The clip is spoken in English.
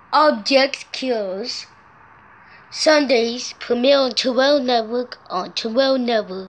Object Kills. Sundays premiere on Terril Network on Terril Network.